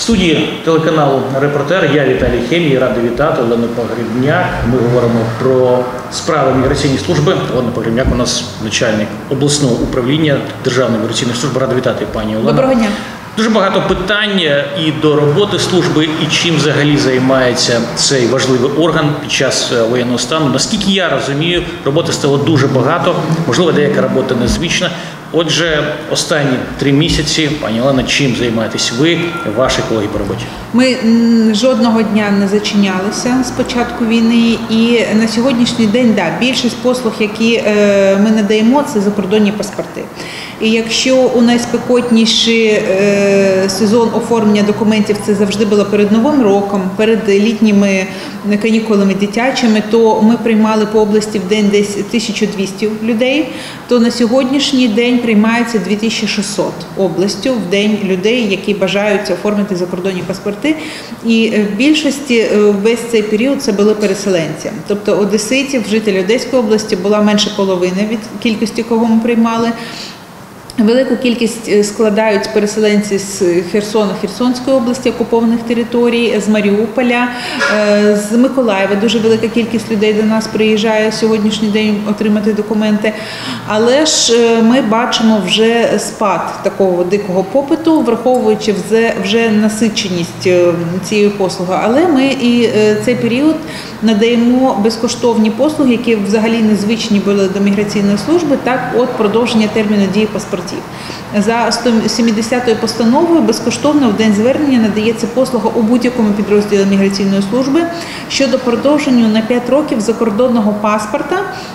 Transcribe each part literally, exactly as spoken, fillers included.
студії телеканалу «Репортер» я Віталій Хемій, радий вітати Олену Погребняк. Ми говоримо про справи міграційної служби. Олена Погребняк у нас начальник обласного управління Державної міграційної служби. Рада вітати, пані Олена. Доброго дня. Дуже багато питань і до роботи служби, і чим взагалі займається цей важливий орган під час воєнного стану. Наскільки я розумію, роботи стало дуже багато, можливо, деяка робота незвична. Отже, останні три місяці, пані Олена, чим займаєтесь ви, ваші колеги по роботі? Ми жодного дня не зачинялися з початку війни, і на сьогоднішній день, да, більшість послуг, які ми надаємо, це закордонні паспорти. І якщо у найспекотніший сезон оформлення документів це завжди було перед Новим роком, перед літніми канікулами дитячими, то ми приймали по області в день десь тисячу двісті людей, то на сьогоднішній день приймається дві тисячі шістсот областю в день людей, які бажають оформити закордонні паспорти. І в більшості весь цей період це були переселенці. Тобто одеситів, жителів Одеської області була менше половини від кількості, кого ми приймали. Велику кількість складають переселенці з Херсону, Херсонської області, окупованих територій, з Маріуполя, з Миколаєва. Дуже велика кількість людей до нас приїжджає сьогоднішній день отримати документи. Але ж ми бачимо вже спад такого дикого попиту, враховуючи вже насиченість цієї послуги. Але ми і цей період надаємо безкоштовні послуги, які взагалі незвичні були до міграційної служби, так от продовження терміну дії паспортів. За сто сімдесятою постановою безкоштовно в день звернення надається послуга у будь-якому підрозділі міграційної служби щодо продовження на п'ять років закордонного паспорта,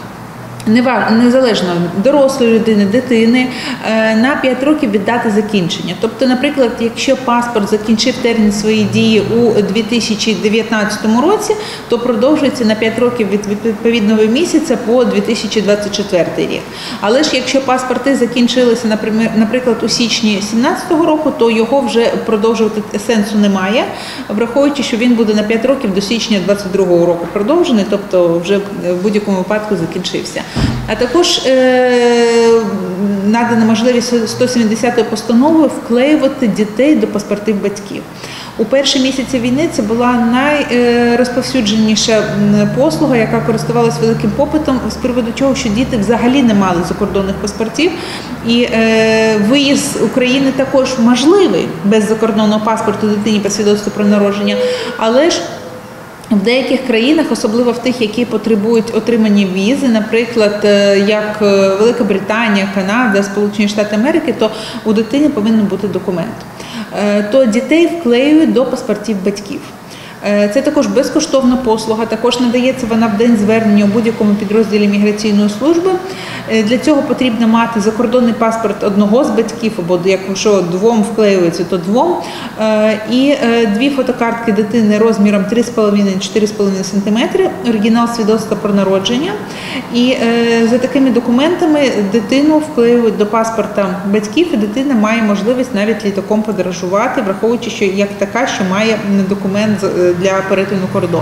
незалежно дорослої людини, дитини, на п'ять років від дати закінчення. Тобто, наприклад, якщо паспорт закінчив термін своєї дії у дві тисячі дев'ятнадцятому році, то продовжується на п'ять років від відповідного місяця по дві тисячі двадцять четвертий рік. Але ж якщо паспорти закінчилися, наприклад, у січні дві тисячі сімнадцятого року, то його вже продовжувати сенсу немає, враховуючи, що він буде на п'ять років до січня двадцять другого року продовжений, тобто вже в будь-якому випадку закінчився. А також е, надана можливість сто сімдесятою постановою вклеювати дітей до паспортів батьків. У перші місяці війни це була найрозповсюдженіша послуга, яка користувалася великим попитом, з приводу чого, що діти взагалі не мали закордонних паспортів. І е, виїзд з України також можливий без закордонного паспорту дитині по свідоцтву про народження, але ж в деяких країнах, особливо в тих, які потребують отримання візи, наприклад, як Велика Британія, Канада, Сполучені Штати Америки, то у дитини повинен бути документ. То дітей вклеюють до паспортів батьків. Це також безкоштовна послуга, також надається вона в день звернення у будь-якому підрозділі міграційної служби. Для цього потрібно мати закордонний паспорт одного з батьків, або якщо двом вклеюється, то двом, і дві фотокартки дитини розміром три з половиною - чотири з половиною сантиметри, оригінал свідоцтва про народження. І за такими документами дитину вклеюють до паспорта батьків, і дитина має можливість навіть літаком подорожувати, враховуючи, що як така, що має документ для перетину кордону.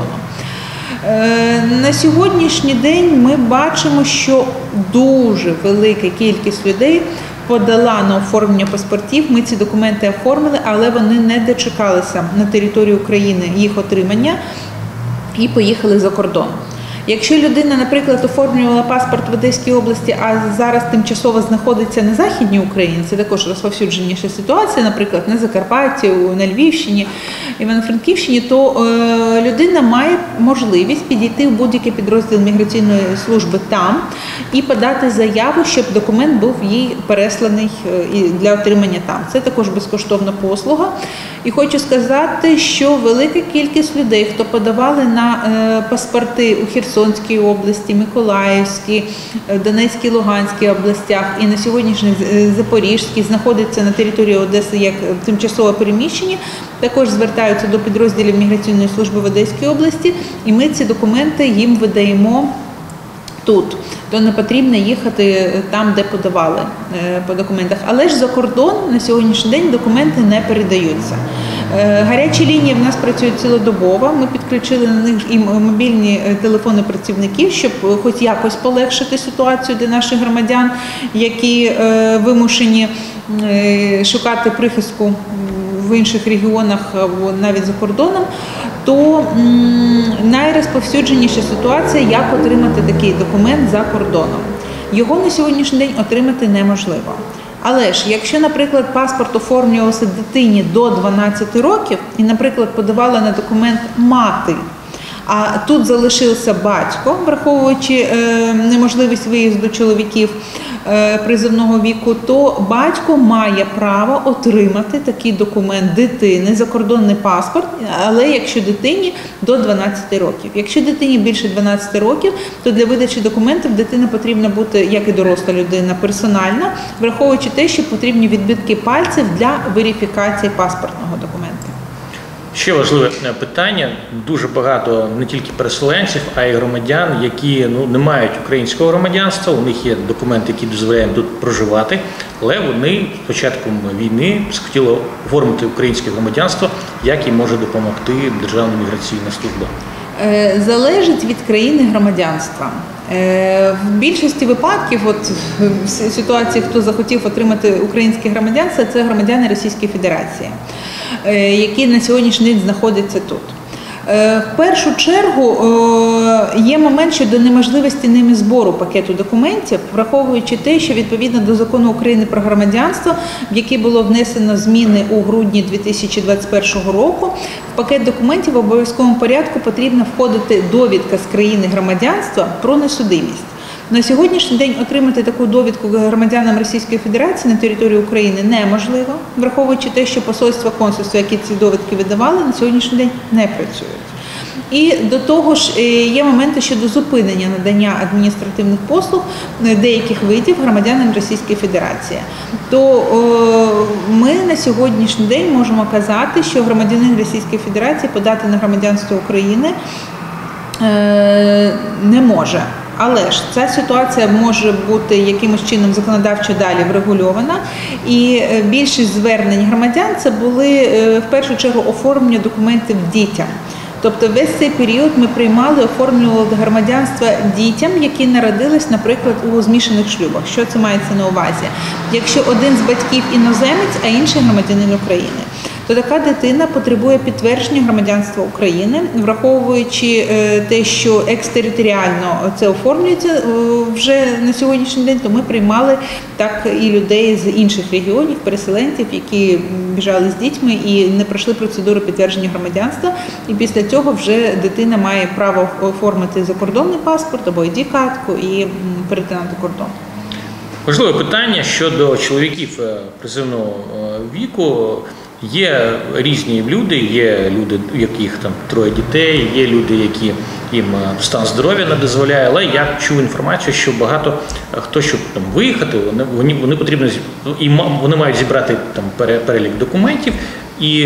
На сьогоднішній день ми бачимо, що дуже велика кількість людей подала на оформлення паспортів. Ми ці документи оформили, але вони не дочекалися на території України їх отримання і поїхали за кордон. Якщо людина, наприклад, оформлювала паспорт в Одеській області, а зараз тимчасово знаходиться на Західній Україні, це також розповсюдженіша ситуація, наприклад, на Закарпатті, на Львівщині, Івано-Франківщині, то е, людина має можливість підійти в будь-який підрозділ міграційної служби там і подати заяву, щоб документ був їй пересланий для отримання там. Це також безкоштовна послуга. І хочу сказати, що велика кількість людей, хто подавали на е, паспорти у Херсонській області, Миколаївській, Донецькій, Луганській областях і на сьогоднішній Запорізькій, знаходяться на території Одеси як тимчасово переміщені, також звертаються до підрозділів міграційної служби в Одеській області, і ми ці документи їм видаємо тут. То не потрібно їхати там, де подавали по документах. Але ж за кордон на сьогоднішній день документи не передаються. Гарячі лінії в нас працюють цілодобово, ми підключили на них і мобільні телефони працівників, щоб хоч якось полегшити ситуацію для наших громадян, які вимушені шукати прихистку в в інших регіонах або навіть за кордоном, то м, найрозповсюдженіша ситуація, як отримати такий документ за кордоном. Його на сьогоднішній день отримати неможливо. Але ж, якщо, наприклад, паспорт оформлювався дитині до дванадцяти років і, наприклад, подавала на документ мати, а тут залишився батько, враховуючи е, неможливість виїзду чоловіків е, призовного віку, то батько має право отримати такий документ дитини, закордонний паспорт, але якщо дитині до дванадцяти років. Якщо дитині більше дванадцяти років, то для видачі документів дитина потрібна бути, як і доросла людина, персональна, враховуючи те, що потрібні відбитки пальців для верифікації паспортного документа. Ще важливе питання. Дуже багато не тільки переселенців, а й громадян, які ну, не мають українського громадянства, у них є документи, які дозволяють тут проживати, але вони з початком війни схотіли оформити українське громадянство. Як їм може допомогти Державна міграційна служба? Залежить від країни громадянства. В більшості випадків, от в ситуації, хто захотів отримати українське громадянство, це громадяни Російської Федерації, які на сьогоднішній день знаходяться тут. В першу чергу є момент щодо неможливості ними збору пакету документів, враховуючи те, що відповідно до Закону України про громадянство, в який було внесено зміни у грудні дві тисячі двадцять першого року, в пакет документів в обов'язковому порядку потрібно входити довідка з країни громадянства про несудимість. На сьогоднішній день отримати таку довідку громадянам Російської Федерації на території України неможливо, враховуючи те, що посольства, консульства, які ці довідки видавали, на сьогоднішній день не працюють. І до того ж є моменти щодо зупинення надання адміністративних послуг деяких видів громадянам Російської Федерації. То о, ми на сьогоднішній день можемо казати, що громадянин Російської Федерації подати на громадянство України е, не може. Але ж ця ситуація може бути якимось чином законодавчо далі врегульована, і більшість звернень громадян це були в першу чергу оформлення документів дітям. Тобто весь цей період ми приймали, оформлювали громадянство дітям, які народились, наприклад, у змішаних шлюбах. Що це мається на увазі? Якщо один з батьків іноземець, а інший громадянин України, то така дитина потребує підтвердження громадянства України, враховуючи те, що екстериторіально це оформлюється вже на сьогоднішній день, то ми приймали так і людей з інших регіонів, переселенців, які біжали з дітьми і не пройшли процедуру підтвердження громадянства, і після цього вже дитина має право оформити закордонний паспорт або ай ді-картку і перетинати кордон. Важливе питання щодо чоловіків призовного віку. Є різні люди, є люди, у яких там троє дітей, є люди, які їм стан здоров'я не дозволяє, але я чув інформацію, що багато хто, щоб там виїхати, вони, вони потрібно, і вони мають зібрати там перелік документів і,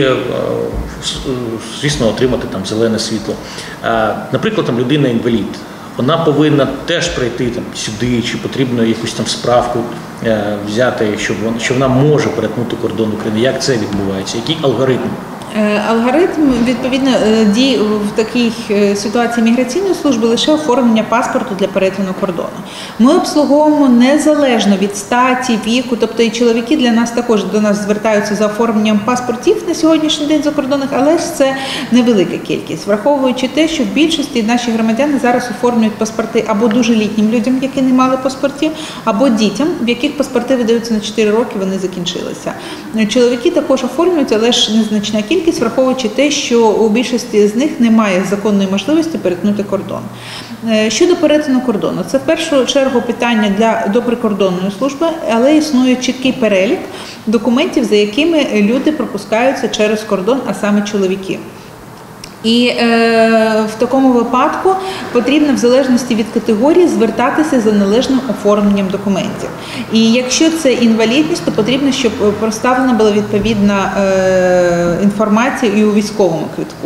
звісно, отримати там зелене світло. Наприклад, там людина-інвалід. Вона повинна теж прийти там сюди, чи потрібно якусь там справку е, взяти, щоб вона, що вона може перетнути кордон України. Як це відбувається? Який алгоритм? Алгоритм, відповідно, дій в такій ситуації міграційної служби лише оформлення паспорту для перетину кордону. Ми обслуговуємо незалежно від статі, віку, тобто і чоловіки для нас також до нас звертаються за оформленням паспортів на сьогоднішній день закордонних, але ж це невелика кількість, враховуючи те, що в більшості наші громадяни зараз оформлюють паспорти або дуже літнім людям, які не мали паспортів, або дітям, в яких паспорти видаються на чотири роки, вони закінчилися. Чоловіки також оформлюють, але ж незначна кількість, враховуючи те, що у більшості з них немає законної можливості перетнути кордон. Щодо перетину кордону, це в першу чергу питання для доприкордонної служби, але існує чіткий перелік документів, за якими люди пропускаються через кордон, а саме чоловіки. І е, в такому випадку потрібно в залежності від категорії звертатися за належним оформленням документів. І якщо це інвалідність, то потрібно, щоб проставлена була відповідна е, інформація і у військовому квитку.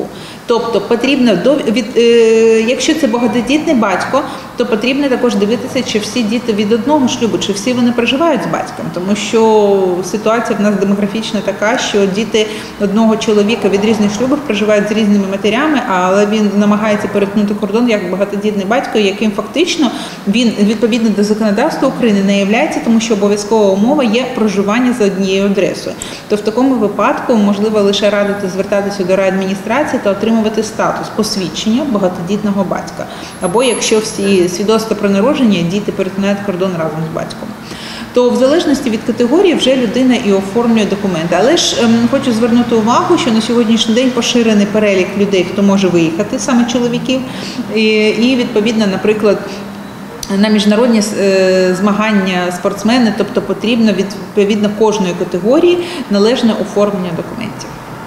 Тобто потрібно, до, від, е, якщо це багатодітний батько, то потрібно також дивитися, чи всі діти від одного шлюбу, чи всі вони проживають з батьком. Тому що ситуація в нас демографічна така, що діти одного чоловіка від різних шлюбів проживають з різними матерями, але він намагається перетнути кордон як багатодітний батько, яким фактично він, відповідно до законодавства України, не являється, тому що обов'язкова умова є проживання за однією адресою. То в такому випадку можливо лише радити звертатися до райадміністрації та отримувати статус посвідчення багатодітного батька. Або якщо всі свідоцтва про народження, діти перетинають кордон разом з батьком. То в залежності від категорії вже людина і оформлює документи. Але ж ем, хочу звернути увагу, що на сьогоднішній день поширений перелік людей, хто може виїхати, саме чоловіків, і, і відповідно, наприклад, на міжнародні е, змагання спортсмени, тобто потрібно відповідно кожної категорії належне оформлення документів.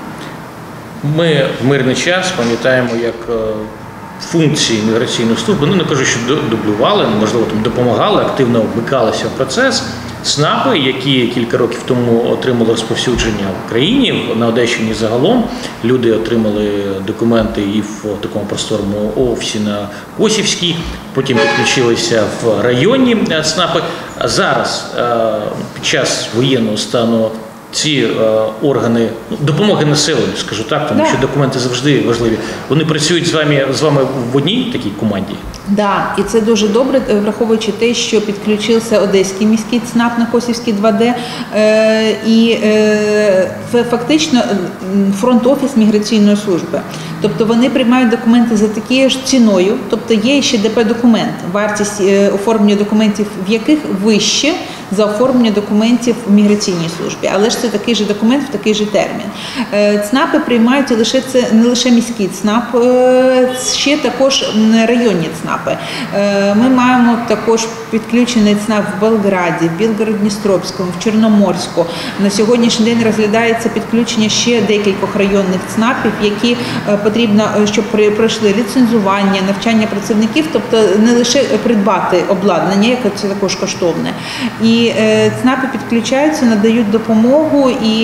Ми в мирний час пам'ятаємо, як функції міграційної служби, ну не кажу, що дублювали, можливо, там допомагали, активно вмикалися в процес. ЦНАПи, які кілька років тому отримали розповсюдження в країні, на Одещині загалом, люди отримали документи і в такому просторному офісі на Косівській, потім підключилися в районні ЦНАПи. Зараз, під час воєнного стану, ці е, органи допомоги населенню, скажу так, тому да. що документи завжди важливі. Вони працюють з вами, з вами в одній такій команді? Так, да, і це дуже добре, враховуючи те, що підключився Одеський міський ЦНАП на Косівській два Д, е, і е, фактично фронт-офіс міграційної служби. Тобто вони приймають документи за такою ж ціною, тобто є ще Д П-документ, вартість е, оформлення документів, в яких вище за оформлення документів в міграційній службі, але ж це такий же документ в такий же термін. ЦНАПи приймають лише це не лише міський ЦНАП, ще також районні ЦНАПи. Ми маємо також підключений ЦНАП в Белграді, в Білгород-Дністровському, в Чорноморську. На сьогоднішній день розглядається підключення ще декількох районних ЦНАПів, які потрібно, щоб пройшли ліцензування, навчання працівників, тобто не лише придбати обладнання, яке це також коштовне. І ЦНАПи підключаються, надають допомогу, і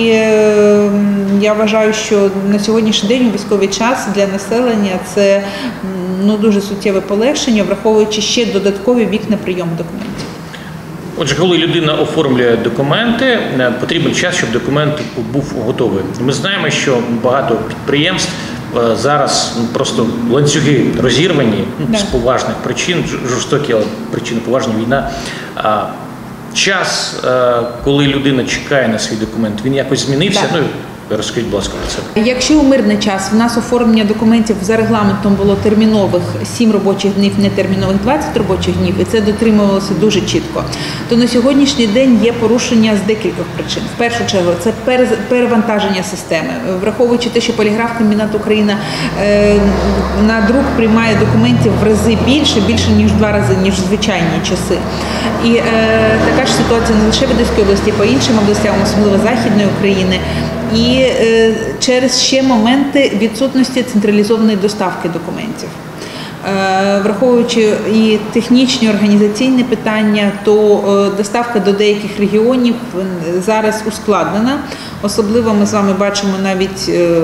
я вважаю, що на сьогоднішній день у військовий час для населення це ну, дуже суттєве полегшення, враховуючи ще додаткові вікна прийому документів. Отже, коли людина оформлює документи, потрібен час, щоб документ був готовий. Ми знаємо, що багато підприємств зараз просто ланцюги розірвані, да. з поважних причин, жорстокі причини, поважна війна. Час, коли людина чекає на свій документ, він якось змінився? Да. Ну, розкажіть, будь ласка, про це. Якщо у мирний час в нас оформлення документів за регламентом було термінових сім робочих днів, нетермінових двадцять робочих днів, і це дотримувалося дуже чітко, то на сьогоднішній день є порушення з декількох причин. В першу чергу, це перевантаження системи. Враховуючи те, що поліграф-комбінат Україна е, на друк приймає документів в рази більше, більше ніж в два рази, ніж в звичайні часи. І е, така ж ситуація не лише в Одеській області, по іншим областям, особливо Західної України. І е, через ще моменти відсутності централізованої доставки документів. Е, враховуючи і технічні, організаційні питання, то е, доставка до деяких регіонів зараз ускладнена. Особливо ми з вами бачимо навіть е,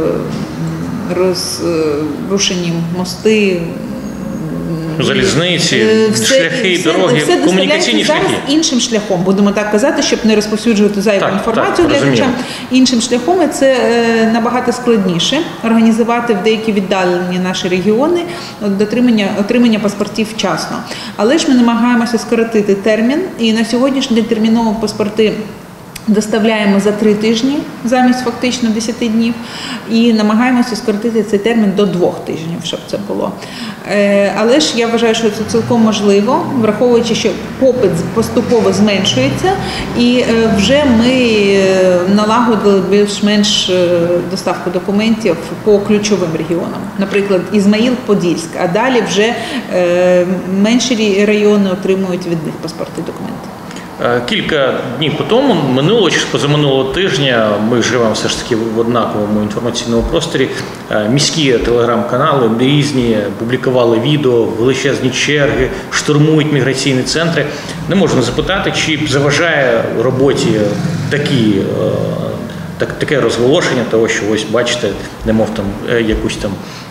розрушені мости, залізниці, все, шляхи, все, дороги, все комунікаційні шляхи. Зараз іншим шляхом, будемо так казати, щоб не розповсюджувати зайву так, інформацію так, глядачам. Іншим шляхом і це е, набагато складніше організувати в деякі віддалені наші регіони дотримання, отримання паспортів вчасно. Але ж ми намагаємося скоротити термін, і на сьогоднішній день терміново паспорти доставляємо за три тижні замість фактично десяти днів і намагаємося скоротити цей термін до двох тижнів, щоб це було. Але ж я вважаю, що це цілком можливо, враховуючи, що попит поступово зменшується і вже ми налагодили більш-менш доставку документів по ключовим регіонам. Наприклад, Ізмаїл-Подільськ, а далі вже менші райони отримують від них паспорти документи. Кілька днів по тому, минулого чи позаминулого тижня, ми живемо все ж таки в однаковому інформаційному просторі, міські телеграм-канали різні публікували відео, величезні черги, штурмують міграційні центри. Не можу не запитати, чи заважає роботі такі, так, таке розголошення того, що ось бачите, немов там якусь там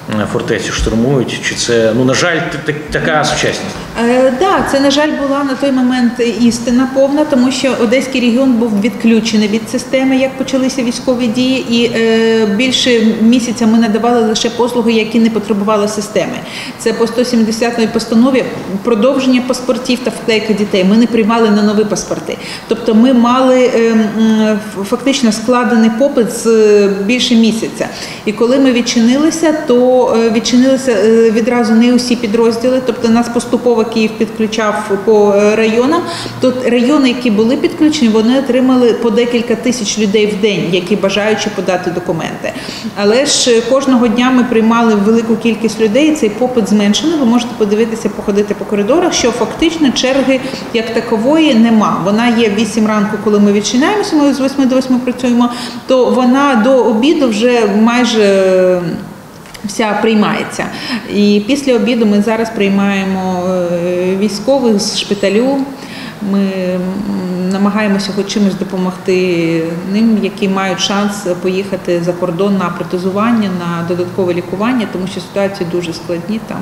фортецю штурмують? Чи це, ну, на жаль, така сучасність? Так, е, да, це, на жаль, була на той момент істина повна, тому що Одеський регіон був відключений від системи, як почалися військові дії, і е, більше місяця ми надавали лише послуги, які не потребували системи. Це по сто сімдесятій постанові продовження паспортів та вклейка дітей. Ми не приймали на нові паспорти. Тобто ми мали е, фактично складений попит з більше місяця. І коли ми відчинилися, то відчинилися відразу не усі підрозділи, тобто нас поступово Київ підключав по районам. Тут райони, які були підключені, вони отримали по декілька тисяч людей в день, які бажаючи подати документи. Але ж кожного дня ми приймали велику кількість людей, і цей попит зменшений. Ви можете подивитися, походити по коридорах, що фактично черги як такової нема. Вона є в вісім ранку, коли ми відчиняємося, ми з восьми до восьми працюємо, то вона до обіду вже майже вся приймається. І після обіду ми зараз приймаємо військових з шпиталю. Ми намагаємося хоч чимось допомогти ним, які мають шанс поїхати за кордон на протезування, на додаткове лікування, тому що ситуації дуже складні там.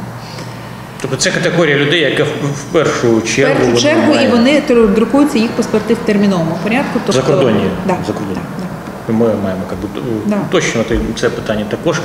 Тобто це категорія людей, яка в першу чергу... В першу чергу, має... і вони друкуються, їх паспорти в терміновому порядку. Тобто... Закордонні? Да. Закордонні. Да. Ми маємо да. уточнювати це питання також.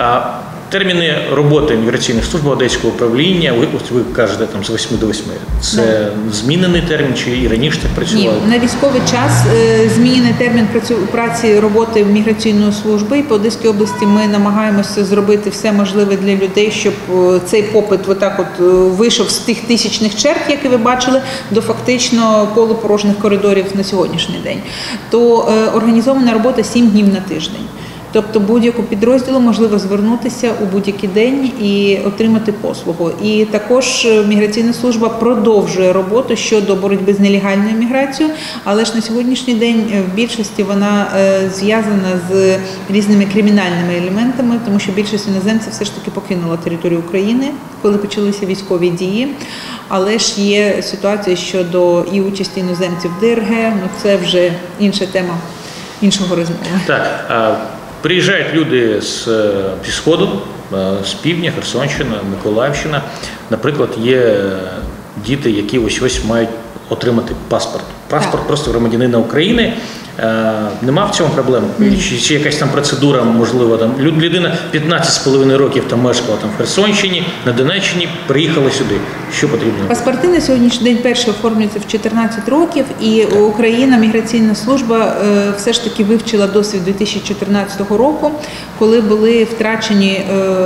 Терміни роботи міграційних служб Одеського управління, ви, ось ви кажете, там, з восьми до восьми. Це да. змінений термін чи і раніше так працювали? Ні, на військовий час е, змінений термін працю, праці роботи міграційної служби. І по Одеській області ми намагаємося зробити все можливе для людей, щоб цей попит отак от вийшов з тих тисячних черг, які ви бачили, до фактично полупорожніх коридорів на сьогоднішній день. То е, організована робота сім днів на тиждень. Тобто будь-яку підрозділу можливо звернутися у будь-який день і отримати послугу. І також міграційна служба продовжує роботу щодо боротьби з нелегальною міграцією, але ж на сьогоднішній день в більшості вона зв'язана з різними кримінальними елементами, тому що більшість іноземців все ж таки покинула територію України, коли почалися військові дії. Але ж є ситуація щодо і участі іноземців в ДРГ, ну це вже інша тема іншого розмови. Так. Приїжджають люди з, зі Сходу, з півдня, Херсонщина, Миколаївщина. Наприклад, є діти, які ось-ось мають отримати паспорт. Паспорт так. просто громадянина України. Нема в цьому проблем? Чи, чи якась там процедура, можливо, там людина п'ятнадцять з половиною років там мешкала там в Херсонщині, на Донеччині, приїхала сюди. Що потрібно? Паспорти на сьогоднішній день перші оформлюються в чотирнадцять років, і так. Україна, міграційна служба все ж таки вивчила досвід дві тисячі чотирнадцятого року, коли були втрачені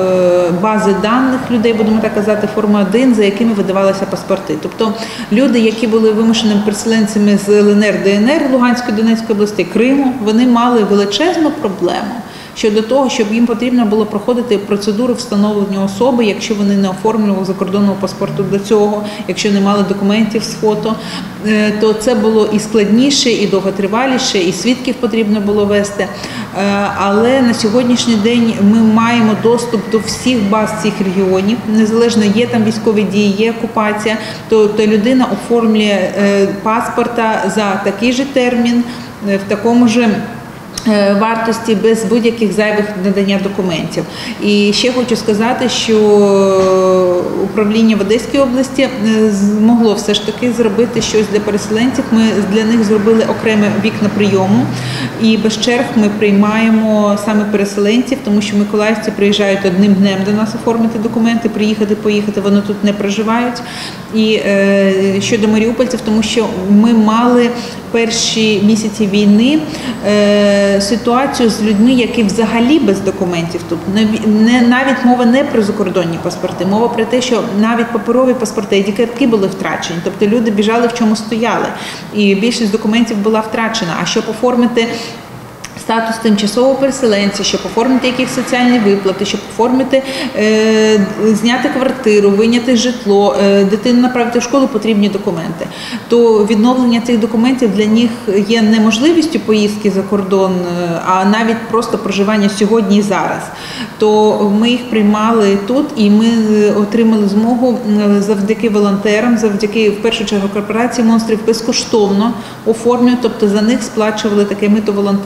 бази даних людей, будемо так казати, форма один, за якими видавалися паспорти. Тобто люди, які були вимушеними переселенцями з Л Н Р, Д Н Р, Луганської, Донецької області, Криму, вони мали величезну проблему щодо того, щоб їм потрібно було проходити процедуру встановлення особи, якщо вони не оформлювали закордонного паспорту до цього, якщо не мали документів з фото, то це було і складніше, і довготриваліше, і свідків потрібно було вести. Але на сьогоднішній день ми маємо доступ до всіх баз цих регіонів, незалежно є там військові дії, є окупація, то, то людина оформлює паспорта за такий же термін, в такому ж вартості, без будь-яких зайвих надання документів. І ще хочу сказати, що управління в Одеській області змогло все ж таки зробити щось для переселенців. Ми для них зробили окреме вікна прийому, і без черг ми приймаємо саме переселенців, тому що миколаївці приїжджають одним днем до нас оформити документи, приїхати, поїхати, вони тут не проживають. І е, щодо маріупольців, тому що ми мали перші місяці війни е, ситуацію з людьми, які взагалі без документів тут. Не, навіть мова не про закордонні паспорти, мова про те, що навіть паперові паспорти, ай ді-картки були втрачені. Тобто люди біжали, в чому стояли. І більшість документів була втрачена. А щоб оформити статус тимчасового переселенця, щоб оформити якісь соціальні виплати, щоб оформити, е, зняти квартиру, вийняти житло, е, дитину направити в школу, потрібні документи. То відновлення цих документів для них є не можливістю поїздки за кордон, а навіть просто проживання сьогодні і зараз. То ми їх приймали тут, і ми отримали змогу завдяки волонтерам, завдяки, в першу чергу, корпорації «Монстрів» безкоштовно оформлювати, тобто за них сплачували таке мито волонтери, тому що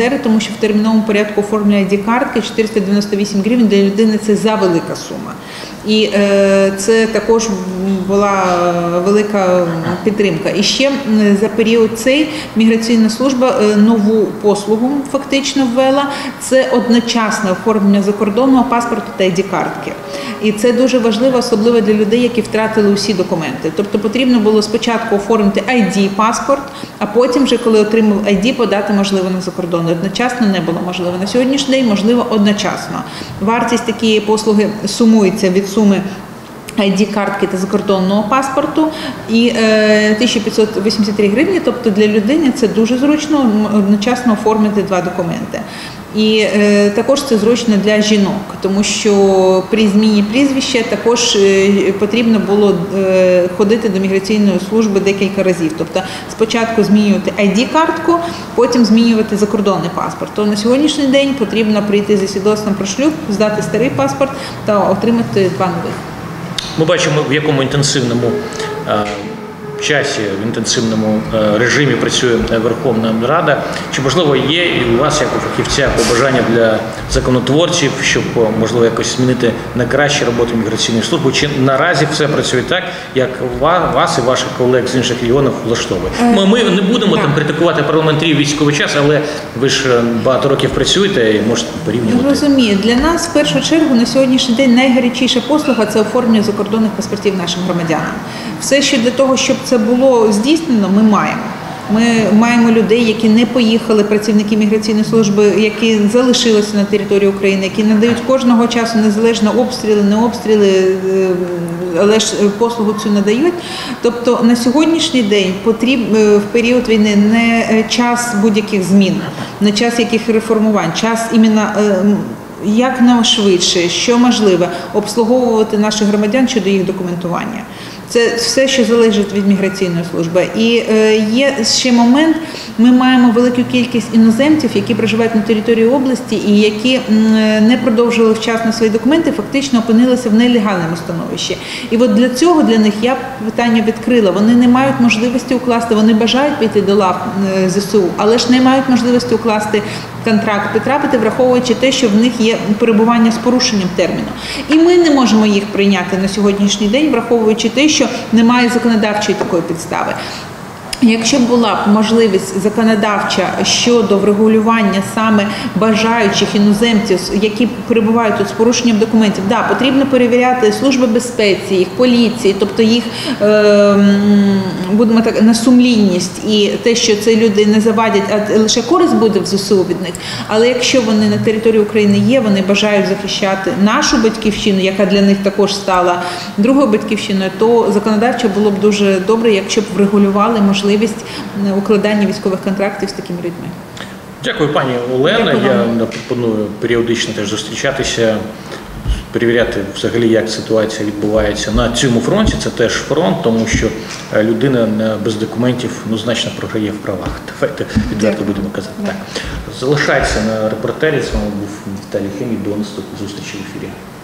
що в терміновому порядку оформлює ай ді-картки чотириста дев'яносто вісім гривень для людини це завелика сума. І е, це також була велика підтримка. І ще за період цей міграційна служба нову послугу фактично ввела. Це одночасне оформлення закордонного паспорту та ай ді-картки. І це дуже важливо, особливо для людей, які втратили усі документи. Тобто потрібно було спочатку оформити ай ді-паспорт, а потім вже, коли отримав ай ді, подати, можливо, на закордон. Одночасно не було можливо. На сьогоднішній день, можливо, одночасно. Вартість такої послуги сумується від суми ай ді-картки та закордонного паспорту і е, тисяча п'ятсот вісімдесят три гривні, тобто для людини це дуже зручно одночасно оформити два документи. І е, також це зручно для жінок, тому що при зміні прізвища також е, потрібно було е, ходити до міграційної служби декілька разів. Тобто спочатку змінювати ай ді-картку, потім змінювати закордонний паспорт. То на сьогоднішній день потрібно прийти за свідоцтвом про шлюб, здати старий паспорт та отримати два нових. Ми бачимо, в якому інтенсивному е, часі, в інтенсивному е, режимі працює Верховна Рада. Чи, можливо, є і у вас, як у фахівця, побажання для законотворців, щоб, можливо, якось змінити на краще роботу міграційної служби? Чи наразі все працює так, як вас і ваших колег з інших регіонів влаштовує? Ми, ми не будемо так. там критикувати парламентарів військовий час, але ви ж багато років працюєте і можете порівнювати. Розумію. Для нас, в першу чергу, на сьогоднішній день найгарячіша послуга – це оформлення закордонних паспортів нашим громадянам. Все, що для того, щоб це було здійснено, ми маємо. Ми маємо людей, які не поїхали, працівники міграційної служби, які залишилися на території України, які надають кожного часу незалежно обстріли, не обстріли, але ж послугу цю надають. Тобто на сьогоднішній день потрібно в період війни не час будь-яких змін, не час яких реформувань, час іменно як найшвидше, що можливо, обслуговувати наших громадян щодо їх документування. Це все, що залежить від міграційної служби. І е, є ще момент, ми маємо велику кількість іноземців, які проживають на території області і які м, не продовжили вчасно свої документи, фактично опинилися в нелегальному становищі. І от для цього, для них я питання відкрила. Вони не мають можливості укласти, вони бажають піти до лав е, зе се у, але ж не мають можливості укласти контракт, потрапити, враховуючи те, що в них є перебування з порушенням терміну. І ми не можемо їх прийняти на сьогоднішній день, враховуючи те, що немає законодавчої такої підстави. Якщо б була можливість законодавча щодо врегулювання саме бажаючих іноземців, які перебувають тут з порушенням документів, да, потрібно перевіряти служби безпеки, їх поліції, тобто їх, е, будемо так, на сумлінність і те, що це люди не завадять, а лише користь буде в зе се у від них. Але якщо вони на території України є, вони бажають захищати нашу батьківщину, яка для них також стала другою батьківщиною, то законодавчо було б дуже добре, якщо б врегулювали можливість можливість укладання військових контрактів з такими людьми. Дякую, пані Олена. Дякую Я вам. пропоную періодично теж зустрічатися, перевіряти взагалі, як ситуація відбувається на цьому фронті. Це теж фронт, тому що людина без документів ну, значно програє в правах. Давайте відверто будемо казати. Так. Залишайтеся на репортері. З вами був Віталій Хемій. До наступної зустрічі в ефірі.